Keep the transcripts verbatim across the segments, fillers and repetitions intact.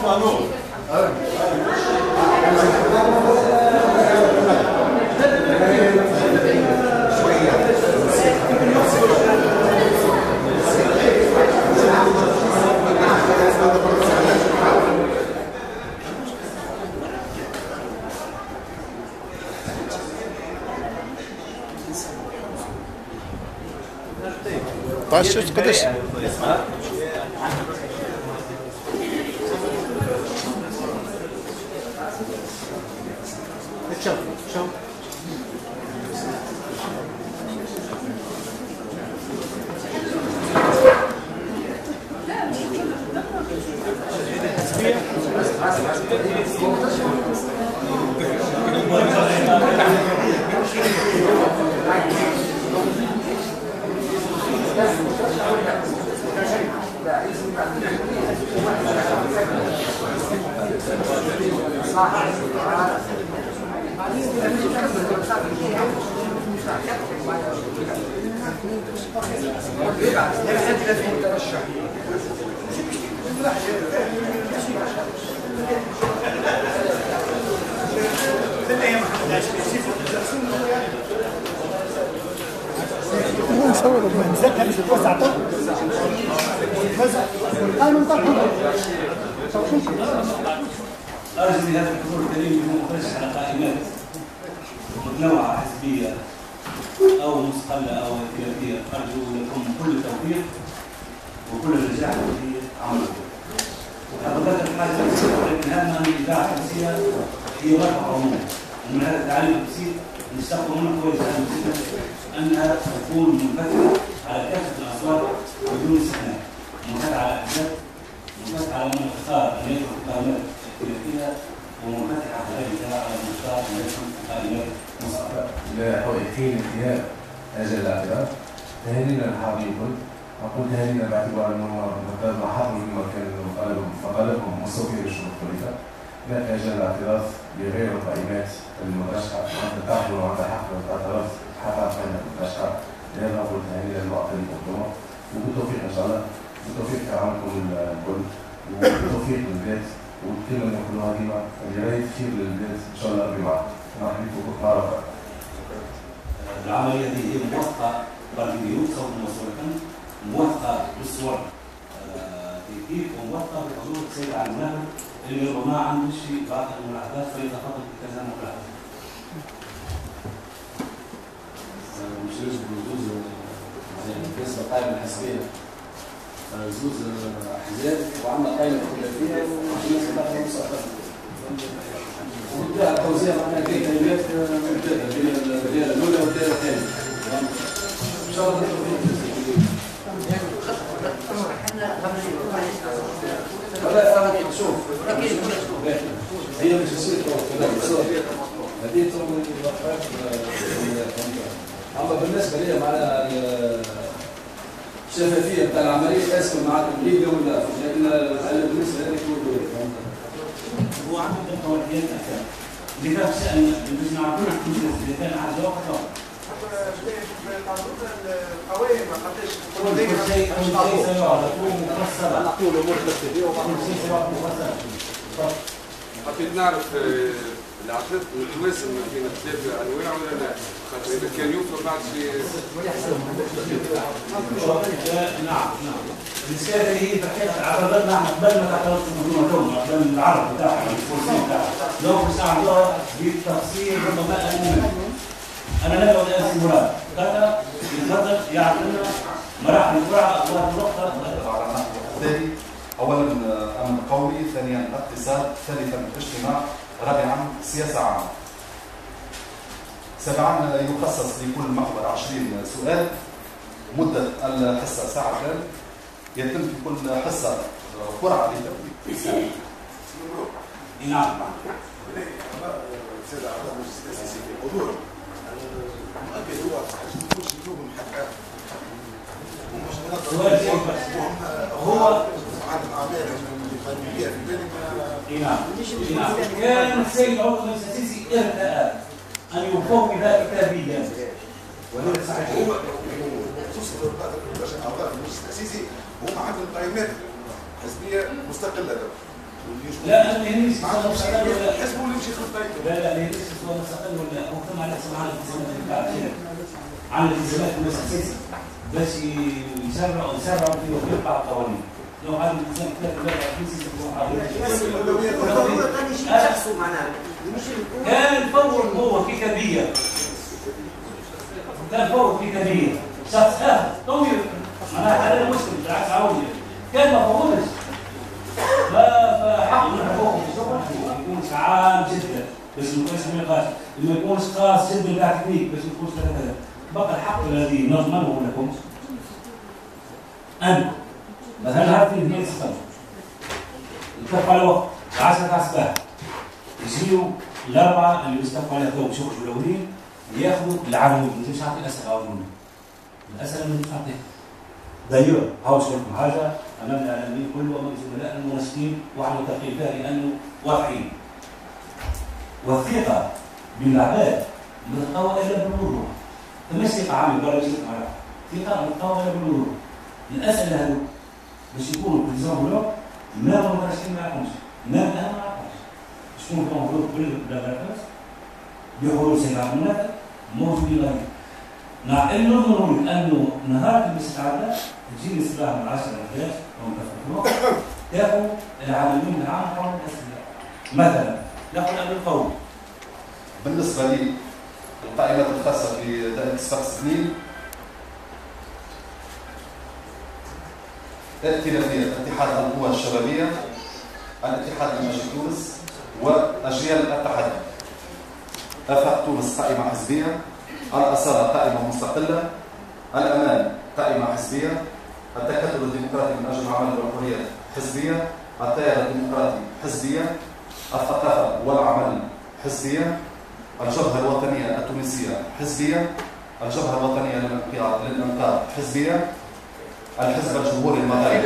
طاش قداش شوف شوف أرجو من هذا الحضور الكريم يكون مخرج على قائمات متنوعة حزبية أو مستقلة أو ائتلافية. أرجو لكم كل التوفيق وكل النجاح في عملكم. حضرتك الحاجة لكن هذا من الإذاعة الحسية هي مرفق عموما، ومن هذا التعليم البسيط نستقبل منها كويس أنها تكون منفتحة على كافة الأصوات بدون استثناء، منفتحة على الأحزاب، منفتحة على من اختار أن يدخل قائمات ائتلافية، ومنفتحة كذلك على من اختار أن يدخل قائمات مستقلة. لحقيقتين انتهاء هذا الاعتراف تهانينا الحبيب، أقول تهانينا باعتبار أنه ما حضروا في مكان فقالهم مستوفين الشروط الثلاثة. هناك أجل الاعتراف بغير القائمات المرشحة وأنت تحضر عند حق الاعتراف حتى قائمة المرشحة. لهذا أقول تهانينا للمعطلين والجمهور وبالتوفيق إن شاء الله، بالتوفيق في عملكم الكل وبالتوفيق للبلاد والكلمة اللي نقولوها ديما اللي راهي تفيد للبلاد إن شاء الله ربي معك. مرحبا بكم معرفة. العملية هذه هي موثقة برلمانية صوت موثوقة، موثقة بالصور تكتيك، وموثقة بحضور السيد علي المناهر اللي ربما ما عندوش في بعض الملاحظات فليتفضل بكذا ملاحظة. مش لازم زوز زي بالنسبة للقائمة الحزبية زوز أحزاب وعندنا قائمة ائتلافية والناس تاخذ مستقبل. وبدأ التوزيع معناها كاين كلمات ممتازة بين الدائرة الأولى والدائرة الثانية. إن شاء الله هذا شوف هي مش تصير هذه تروح اما بالنسبه لي مع الشفافيه بتاع العمليه اسمه معناتها ليبيا ولا لكن بالنسبه لي كله هو عنده توجيهات اكثر لذا شان باش نعرفوا اذا كان على الوقت القوائم ما قداش كل شيء كل شيء سيعرض مفصلا نقول امور ترتيبيه كل شيء سيعرض مفصلا. حبيت نعرف العقد متوازن ما بين اختلاف الانواع ولا لا؟ خاطر اذا كان يوفر بعد شيء نعم نعم. الرساله اللي هي تحكي عرضتنا احنا قبل ما تعترض المنظومه اليوم قبل العرض بتاعها الفرصه بتاعها لو مش عرضوها بالتفصيل ربما انا انا لا اقول اسم مراد هذا يفضل يعرف لنا مراحل القرعه والنقطه التالي اولا امن قومي، ثانيا اقتصاد، ثالثا اجتماع، رابعا سياسه عامه. سبعا يخصص لكل محور عشرين سؤال، مده الحصه ساعتان، يتم في كل حصه قرعه لتوفيق. نعم. سيد اعضاء المجلس التاسيسي في حضور مؤكد هو مش يجوبهم حتى هو عن الاعمال القانونيه في ذلك. نعم نعم. كان السيد عضو المجلس التاسيسي ارتأى ان يفوض كتابيا وهذا صحيح. هو خصوصا اعضاء المجلس التاسيسي هم عندهم قائمات حزبيه مستقله له. لا انا ما يهمنيش السؤال مستقل ولا حسبوا اللي يمشي خطيته. لا لا ما يهمنيش السؤال مستقل ولا مجتمع نفسه معنا الالتزامات اللي بتاع كده عن الالتزامات المؤسسيه باش يسرعوا يسرعوا في وقع القوانين. لو هذا الالتزام كده كان فور هو في كبير كان فور في كبير شخص اه طويل معناها هذا المسلم بالعكس عودي كان ما فوضش فحق من حقوقهم في الشغل يكون عام جدا بس ما يكونش نقاش ما يكونش خاص جدا بتاع تكنيك بس ما يكونش كذا كذا بقى الحق الذي نضمنه لكم أن مثلا هذه اثنين سنوات يتفقوا على وقت عشرة أسباب يجيوا الأربعة اللي يستفقوا عليها تو شغل الأولين ياخذوا العناوين مش عارف الأسئلة أظن الأسئلة من نعطيها دايرة هاوش لكم حاجة أمام الإعلاميين كله وأمام الزملاء المنسقين وعلى تقييم فيها لأنه واضحين والثقة بالعباد متقوى إلا بالوضوح مش ثقة عامة برا يجيك معها ثقة متقوى إلا بالوضوح الأسئلة هذو باش يكونوا في الزمن له ما هو مدرسين ما يعرفوش ما أنا ما نعرفش شكون كانوا موجود كل البلاد بحلول سيارة منافق موجودين غير مع انه نقول انه نهار الاستعداد تجي الصباح من عشرة ل احداش او تفكروا تاخذ العاملين العام حول الاسئله مثلا ناخذ امر الفور بالنسبه لي القائمات الخاصه في دائره صفاق سنين ائتلافيه اتحاد القوى الشبابيه الاتحاد المجلس تونس واجيال التحدي افاق تونس قائمه حزبيه الأصالة قائمة مستقلة الأمان قائمة حزبية التكتل الديمقراطي من أجل العمل والحرية حزبية التيار الديمقراطي حزبية الثقافة والعمل حزبية الجبهة الوطنية التونسية حزبية الجبهة الوطنية للإنقاذ حزبية الحزب الجمهوري المغربي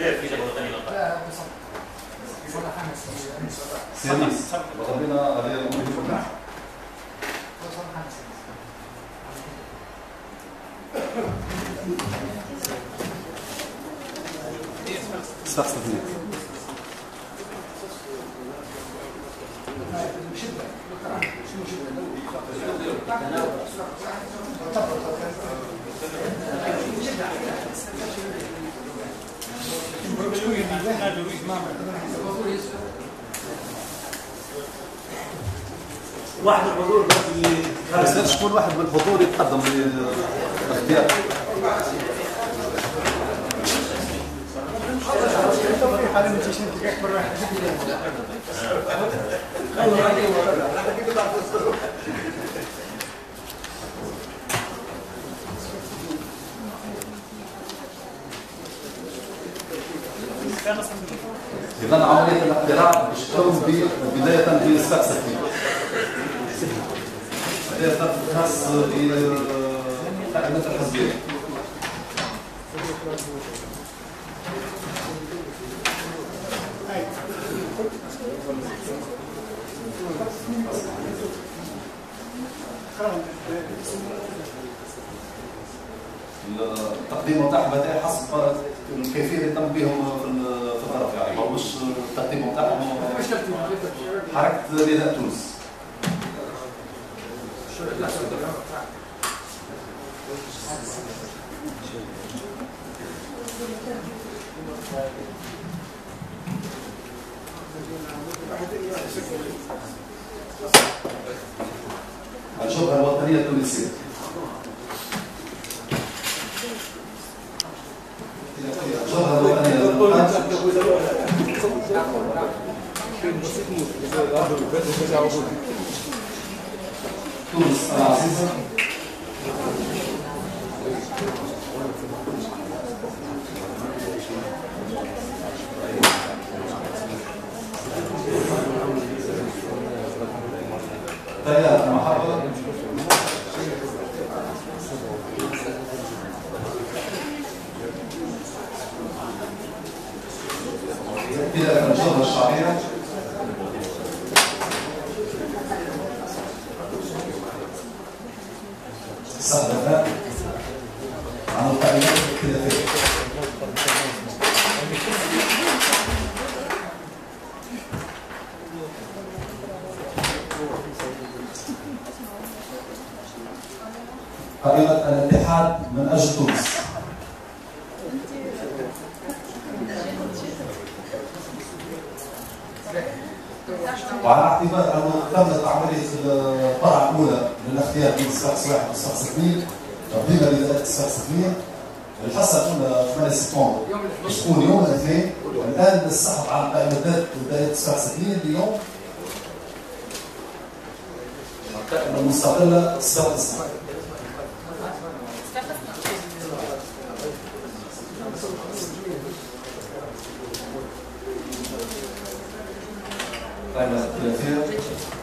سيريس وضمنا هذه الأمور كلها صفاق سنين واحد الحضور بس شكون واحد من الحضور يتقدم بالاختيار إذا عملية الاقتراع تقوم بداية بصفاق سنين بداية خاص بالقائمة الحزبية التقديم نتاعهم حسب كيفية اللي تم بهم في الغرف يعني ماهوش التقديم نتاعهم حركة نداء تونس الجبهة الوطنية التونسية الجبهة الوطنية تونس العزيزة تيار المحبة إلى الجبهة الشعبية صدفة عن القائمات الائتلافية قائمة الاتحاد من أجل تونس. وعلى اعتبار أنه تمت عملية القرعة الأولى للاختيار بين الصفاقس واحد والصفاقس اثنين تقديما لإدارة الصفاقس اثنين، الحصة الأولى ثمانية سبتمبر تكون يوم الاثنين، الآن نستحق على قائمة دائرة الصفاقس اثنين اليوم القائمة المستقلة الصفاقس اثنين. قائمة الثلاثية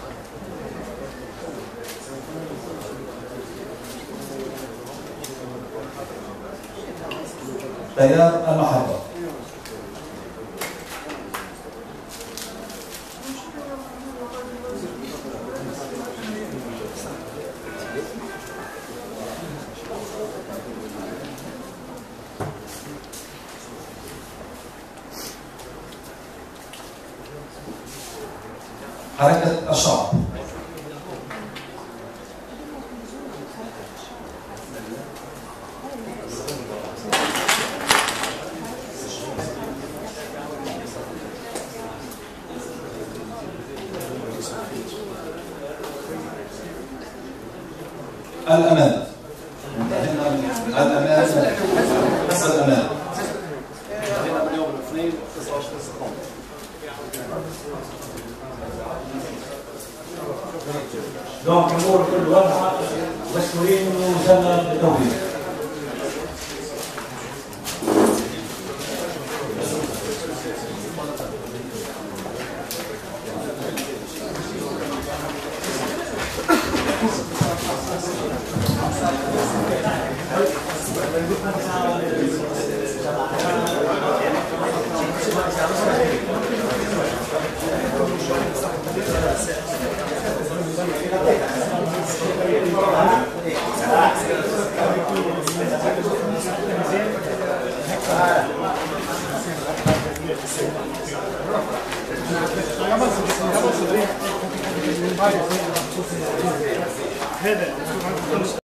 تيار المحبة. حركة الشعب. الأمان. انتهينا من الأمان حس الأمان. انتهينا من يوم الاثنين تسعة وعشرين سبتمبر. دونك الامور كل واضحه، مشكورين ووصلنا بالتوفيق. هذا